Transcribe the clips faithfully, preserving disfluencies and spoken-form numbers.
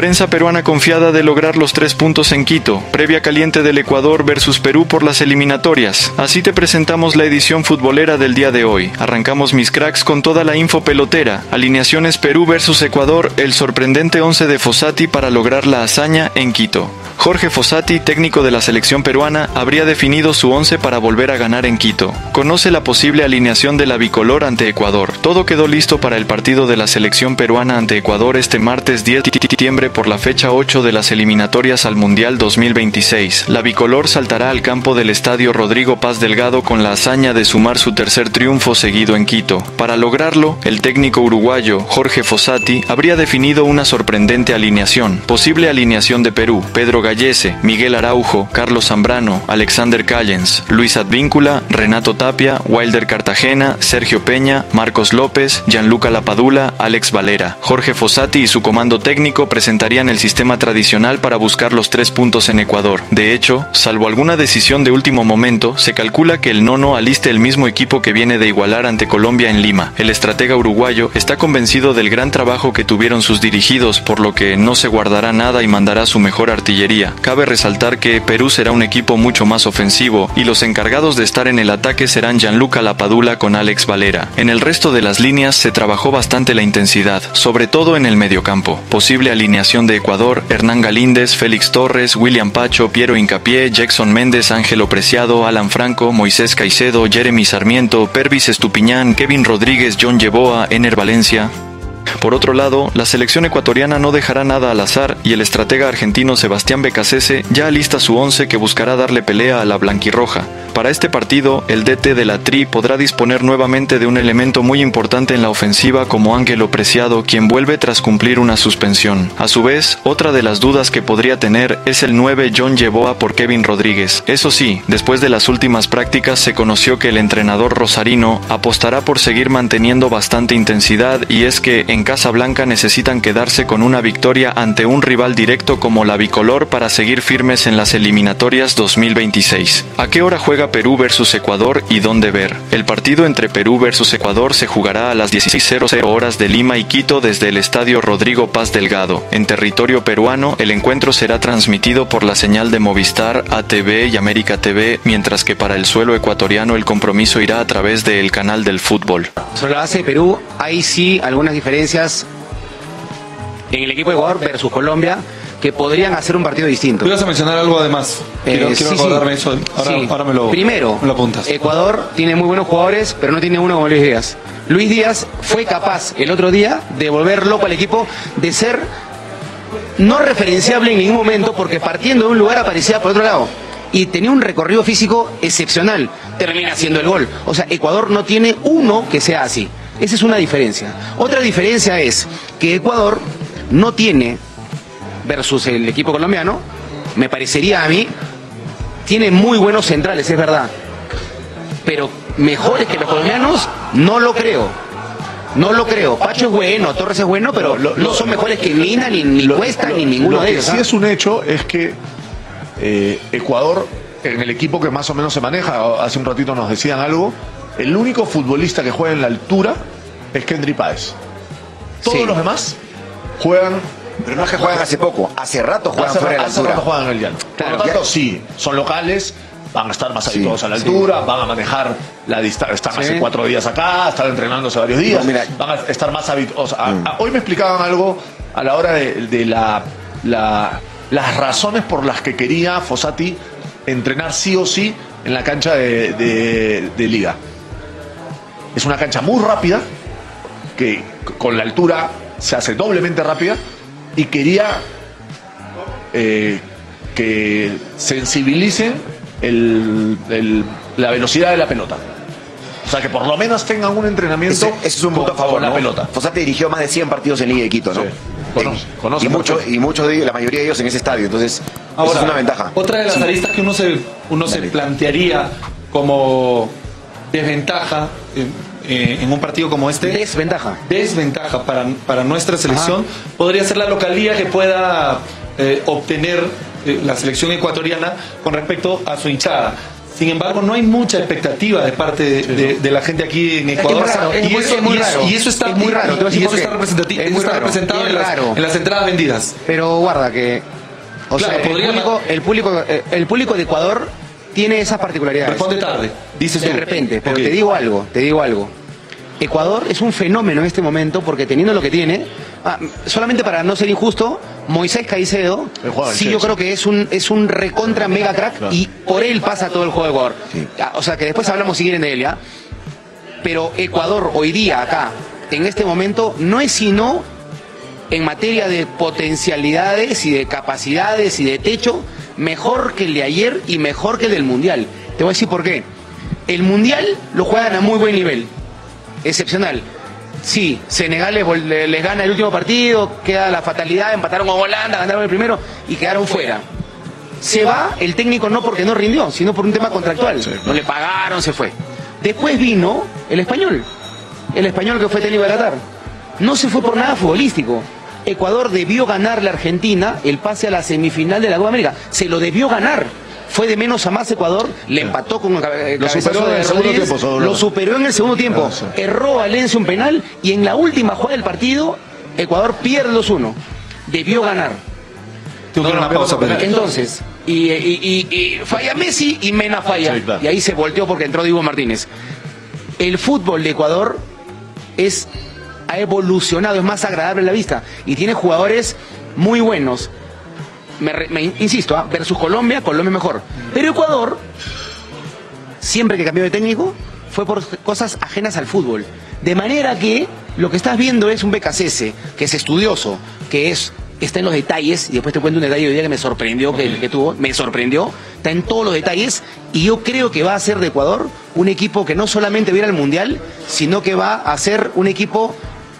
Prensa peruana confiada de lograr los tres puntos en Quito, previa caliente del Ecuador versus Perú por las eliminatorias. Así te presentamos la edición futbolera del día de hoy. Arrancamos mis cracks con toda la info pelotera. Alineaciones Perú versus Ecuador, el sorprendente once de Fossati para lograr la hazaña en Quito. Jorge Fossati, técnico de la selección peruana, habría definido su once para volver a ganar en Quito. Conoce la posible alineación de la bicolor ante Ecuador. Todo quedó listo para el partido de la selección peruana ante Ecuador este martes diez de septiembre por la fecha ocho de las eliminatorias al Mundial dos mil veintiséis. La bicolor saltará al campo del estadio Rodrigo Paz Delgado con la hazaña de sumar su tercer triunfo seguido en Quito. Para lograrlo, el técnico uruguayo Jorge Fossati habría definido una sorprendente alineación. Posible alineación de Perú: Pedro Gallese, Miguel Araujo, Carlos Zambrano, Alexander Callens, Luis Advíncula, Renato Tapia, Wilder Cartagena, Sergio Peña, Marcos López, Gianluca Lapadula, Alex Valera. Jorge Fossati y su comando técnico presentarían el sistema tradicional para buscar los tres puntos en Ecuador. De hecho, salvo alguna decisión de último momento, se calcula que el nono aliste el mismo equipo que viene de igualar ante Colombia en Lima. El estratega uruguayo está convencido del gran trabajo que tuvieron sus dirigidos, por lo que no se guardará nada y mandará su mejor artillería. Cabe resaltar que Perú será un equipo mucho más ofensivo y los encargados de estar en el ataque serán Gianluca Lapadula con Alex Valera. En el resto de las líneas se trabajó bastante la intensidad, sobre todo en el mediocampo. Posible alineación de Ecuador: Hernán Galíndez, Félix Torres, William Pacho, Piero Hincapié, Jackson Méndez, Ángelo Preciado, Alan Franco, Moisés Caicedo, Jeremy Sarmiento, Pervis Estupiñán, Kevin Rodríguez, John Yeboa, Ener Valencia. Por otro lado, la selección ecuatoriana no dejará nada al azar y el estratega argentino Sebastián Becasese ya alista su once que buscará darle pelea a la blanquirroja. Para este partido, el D T de la Tri podrá disponer nuevamente de un elemento muy importante en la ofensiva como Ángelo Preciado, quien vuelve tras cumplir una suspensión. A su vez, otra de las dudas que podría tener es el nueve John Yeboa por Kevin Rodríguez. Eso sí, después de las últimas prácticas se conoció que el entrenador rosarino apostará por seguir manteniendo bastante intensidad, y es que en Casablanca necesitan quedarse con una victoria ante un rival directo como la bicolor para seguir firmes en las eliminatorias dos mil veintiséis. ¿A qué hora juega Perú versus Ecuador y dónde ver? El partido entre Perú versus Ecuador se jugará a las dieciséis horas de Lima y Quito desde el estadio Rodrigo Paz Delgado. En territorio peruano, el encuentro será transmitido por la señal de Movistar, A T V y América T V, mientras que para el suelo ecuatoriano el compromiso irá a través del canal del fútbol. Sobre la base de Perú, hay sí algunas diferencias en el equipo de Ecuador versus Colombia que podrían hacer un partido distinto. ¿Tú ibas a mencionar algo además? Quiero, Eh, quiero sí, acordarme sí. eso. Ahora, Sí. ahora me lo, Primero, me lo apuntas. Ecuador tiene muy buenos jugadores, pero no tiene uno como Luis Díaz. Luis Díaz fue capaz el otro día de volver loco al equipo, de ser no referenciable en ningún momento, porque partiendo de un lugar aparecía por otro lado. Y tenía un recorrido físico excepcional. Termina haciendo el gol. O sea, Ecuador no tiene uno que sea así. Esa es una diferencia. Otra diferencia es que Ecuador no tiene, versus el equipo colombiano, me parecería a mí, tiene muy buenos centrales, es verdad. Pero mejores que los colombianos, no lo creo. No lo creo. Pacho es bueno, Torres es bueno, pero lo, lo, no son mejores que Mina, ni, ni lo, Cuesta, lo, ni ninguno lo de que ellos. sí ¿ah? es un hecho es que eh, Ecuador, en el equipo que más o menos se maneja, hace un ratito nos decían algo, el único futbolista que juega en la altura es Kendry Páez. Todos Sí. los demás juegan... Pero no es que juegan hace poco, hace rato juegan hace, fuera de la hace altura. rato juegan en el llano. Claro, Por lo tanto, ya- sí, son locales, van a estar más Sí, habituados a la sí. altura, van a manejar la distancia, están Sí. hace cuatro días acá, están entrenando hace varios días, No, mira. van a estar más habituados. a- Mm. a- hoy me explicaban algo a la hora de, de la, la- las razones por las que quería Fossati entrenar sí o sí en la cancha de, de- de Liga. Es una cancha muy rápida, que c- con la altura se hace doblemente rápida, y quería eh, que sensibilicen el- el- la velocidad de la pelota. O sea, que por lo menos tengan un entrenamiento Ese, ese es un punto con, a favor, con la ¿no? pelota. Fossati dirigió más de cien partidos en Liga de Quito, ¿no? Sí. Conoce- En- conoce y, mucho, perfecto. y muchos de ellos, la mayoría de ellos en ese estadio. Entonces, Ahora, eso es una ventaja. Otra de las Sí. aristas que uno se, uno se Dale. plantearía como desventaja en, eh, en un partido como este, Desventaja. desventaja para, para nuestra selección, podría ser la localía que pueda eh, obtener eh, la selección ecuatoriana con respecto a su hinchada. Sin embargo, no hay mucha expectativa de parte de, sí, de, ¿no? de la gente aquí en Ecuador. Es raro, es y, muy, eso, es muy y, raro. eso, y eso está, es muy raro. y, y eso está, representativo, es muy está raro. representado en las, en las entradas vendidas. Pero guarda que, o Claro, sea, el podría- público, el público, el público de Ecuador tiene esas particularidades. Responde tarde, dices De tú. repente, pero Ok. te digo algo, te digo algo. Ecuador es un fenómeno en este momento porque teniendo lo que tiene, ah, solamente para no ser injusto, Moisés Caicedo, El jugador del sí yo Chelsea. creo que es un es un recontra mega crack Claro. y por él pasa todo el juego de Ecuador. Sí. Ah, O sea que después hablamos si quieren de él, ¿ya? Pero Ecuador hoy día acá, en este momento, no es sino en materia de potencialidades y de capacidades y de techo, mejor que el de ayer y mejor que el del Mundial. Te voy a decir por qué. El Mundial lo juegan a muy buen nivel, excepcional. Sí, Senegal les, vol- les gana el último partido, queda la fatalidad, empataron con Holanda, ganaron el primero y quedaron fuera. Se va el técnico no porque no rindió, sino por un tema contractual. No le pagaron, se fue. Después vino el español, el español que fue técnico de Qatar. No se fue por nada futbolístico. Ecuador debió ganarle a Argentina el pase a la semifinal de la Copa América. Se lo debió ganar. Fue de menos a más Ecuador, le empató con el cabe- Lo cabezazo superó en de el segundo Rodríguez, tiempo, Sodolo. lo superó en el segundo tiempo. Ah, sí. Erró Valencia un penal y en la última jugada del partido, Ecuador pierde dos uno. Debió ganar. Tengo que ir a una pausa, Pedro. Entonces, y, y- y- y falla Messi y Mena falla. Sí, claro. Y ahí se volteó porque entró Diego Martínez. El fútbol de Ecuador es, ha evolucionado, es más agradable a la vista. Y tiene jugadores muy buenos. Me, re- me insisto, ¿ah? Versus Colombia, Colombia mejor. Pero Ecuador, siempre que cambió de técnico, fue por cosas ajenas al fútbol. De manera que lo que estás viendo es un B K C S, que es estudioso, que es está en los detalles, y después te cuento un detalle hoy día que me sorprendió, que, que tuvo, me sorprendió, está en todos los detalles, y yo creo que va a ser de Ecuador un equipo que no solamente va a ir al Mundial, sino que va a ser un equipo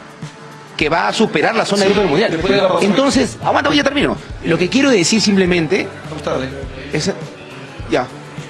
que va a superar la zona de grupo del Mundial. después de la pausa. Entonces, aguanta, ya termino. Lo que quiero decir simplemente Vamos tarde. es, ya.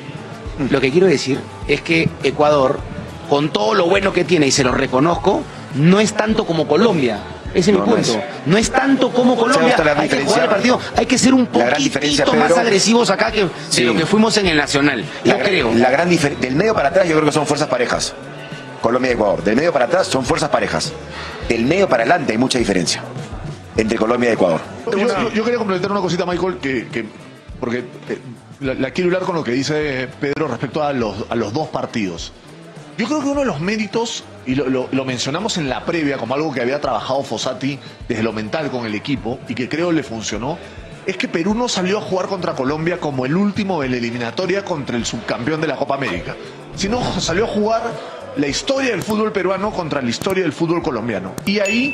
Lo que quiero decir es que Ecuador, con todo lo bueno que tiene, y se lo reconozco, no es tanto como Colombia. Ese es No, mi no punto. es. No es tanto como Colombia. otra la Hay que diferencia? jugar el partido. Hay que ser un La gran diferencia, poquito más Pedro, agresivos acá que sí. de lo que fuimos en el Nacional. Yo La, creo. la gran difer- del medio para atrás yo creo que son fuerzas parejas. Colombia y Ecuador. Del medio para atrás son fuerzas parejas. Del medio para adelante hay mucha diferencia entre Colombia y Ecuador. Yo, yo- yo quería complementar una cosita, Michael, que, que- porque eh, la, la quiero hablar con lo que dice Pedro respecto a los, a los dos partidos. Yo creo que uno de los méritos, y lo, lo- lo mencionamos en la previa como algo que había trabajado Fossati desde lo mental con el equipo y que creo le funcionó, es que Perú no salió a jugar contra Colombia como el último de la eliminatoria contra el subcampeón de la Copa América, sino salió a jugar la historia del fútbol peruano contra la historia del fútbol colombiano. Y ahí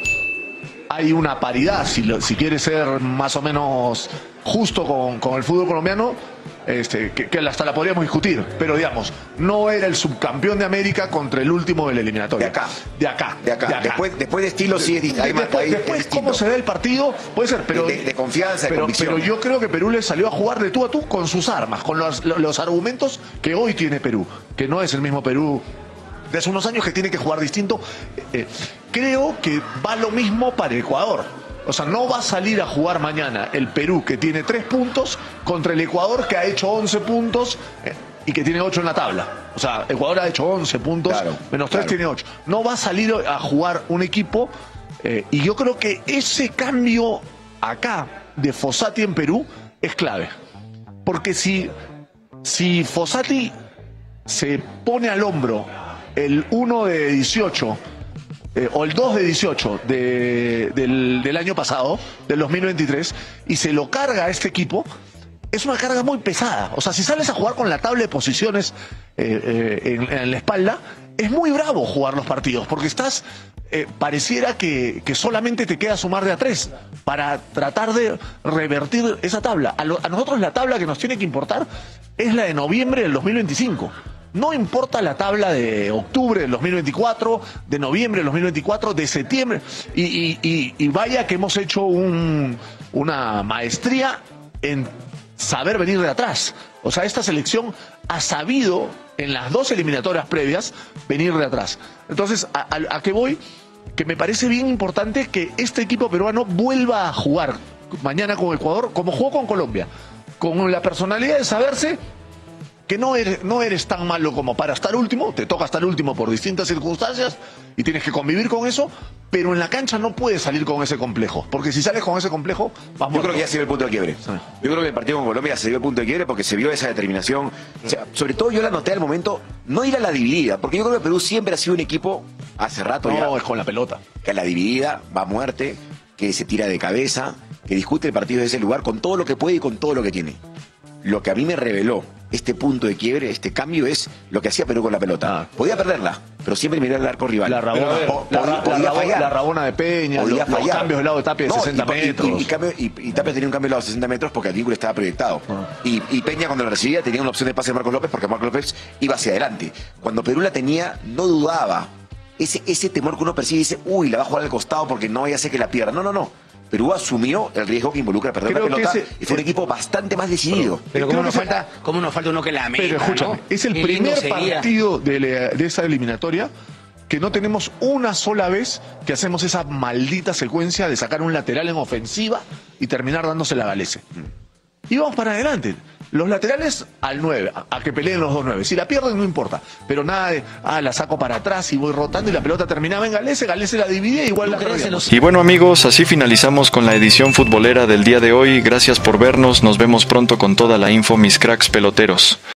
hay una paridad, si, lo- si quiere ser más o menos justo con, con el fútbol colombiano, este, que, que hasta la podríamos discutir, pero digamos, no era el subcampeón de América contra el último de la eliminatoria. De acá. De acá. De acá. Después, después de estilo sí es, di- hay más- después, hay- es después distinto. cómo se ve el partido, puede ser, pero De- de confianza, de pero, convicción. pero yo creo que Perú le salió a jugar de tú a tú con sus armas, con los, los argumentos que hoy tiene Perú, que no es el mismo Perú de hace unos años, que tiene que jugar distinto. Eh, creo que va lo mismo para Ecuador. O sea, no va a salir a jugar mañana el Perú, que tiene tres puntos, contra el Ecuador, que ha hecho once puntos eh, y que tiene ocho en la tabla. O sea, Ecuador ha hecho once puntos, Claro, menos tres claro. tiene ocho. No va a salir a jugar un equipo, eh, y yo creo que ese cambio acá de Fossati en Perú es clave. Porque si, si Fossati se pone al hombro el uno de dieciocho eh, o el dos de dieciocho de- del, del año pasado, del dos mil veintitrés, y se lo carga a este equipo, es una carga muy pesada. O sea, si sales a jugar con la tabla de posiciones eh, eh, en, en la espalda, es muy bravo jugar los partidos, porque estás, eh, pareciera que, que solamente te queda sumar de a tres para tratar de revertir esa tabla. A, lo- a nosotros la tabla que nos tiene que importar es la de noviembre del dos mil veinticinco. No importa la tabla de octubre del dos mil veinticuatro, de noviembre del dos mil veinticuatro, de septiembre. Y, y- y- y vaya que hemos hecho un- una maestría en saber venir de atrás. O sea, esta selección ha sabido en las dos eliminatorias previas venir de atrás. Entonces, ¿a, a- a qué voy? Que me parece bien importante que este equipo peruano vuelva a jugar mañana con Ecuador como jugó con Colombia. Con la personalidad de saberse que no eres, no eres tan malo como para estar último, te toca estar último por distintas circunstancias y tienes que convivir con eso, pero en la cancha no puedes salir con ese complejo, porque si sales con ese complejo, vas Yo muerto. creo que ya se vio el punto de quiebre. Yo creo que el partido con Colombia se vio el punto de quiebre porque se vio esa determinación. O sea, sobre todo yo la noté al momento, no ir a la dividida, porque yo creo que Perú siempre ha sido un equipo, hace rato No, ya, es con la pelota. que a la dividida va a muerte, que se tira de cabeza, que discute el partido de ese lugar con todo lo que puede y con todo lo que tiene. Lo que a mí me reveló este punto de quiebre, este cambio, es lo que hacía Perú con la pelota. Ah. Podía perderla, pero siempre mirar el arco rival. La rabona, Pero, a ver, la, podía- la- podía la- fallar. la rabona de Peña, Podía los, los fallar. cambios del lado de Tapia de No, sesenta y, y- metros. Y, cambio- y- y Tapia tenía un cambio del lado de sesenta metros porque el vínculo estaba proyectado. Ah. Y, y Peña, cuando lo recibía, tenía una opción de pase de Marcos López porque Marcos López iba hacia adelante. Cuando Perú la tenía, no dudaba. Ese, ese temor que uno percibe y dice, uy, la va a jugar al costado porque no vaya a ser que la pierda. No, no, no. Perú asumió el riesgo que involucra perder Creo la que pelota ese- y fue un equipo bastante más decidido. Pero Creo como nos que ese- falta, como nos falta uno que la meta, Pero escúchame, ¿no? es el Qué lindo primer sería. partido de, la- de esa eliminatoria que no tenemos una sola vez que hacemos esa maldita secuencia de sacar un lateral en ofensiva y terminar dándose la Galese. Y vamos para adelante. Los laterales al nueve, a, a que peleen los dos nueve. Si la pierden no importa, pero nada de, ah, la saco para atrás y voy rotando y la pelota terminaba en Galese, Galese la divide y igual ¿Tú la crees en perdíamos. los Y bueno amigos, así finalizamos con la edición futbolera del día de hoy. Gracias por vernos, nos vemos pronto con toda la info, mis cracks peloteros.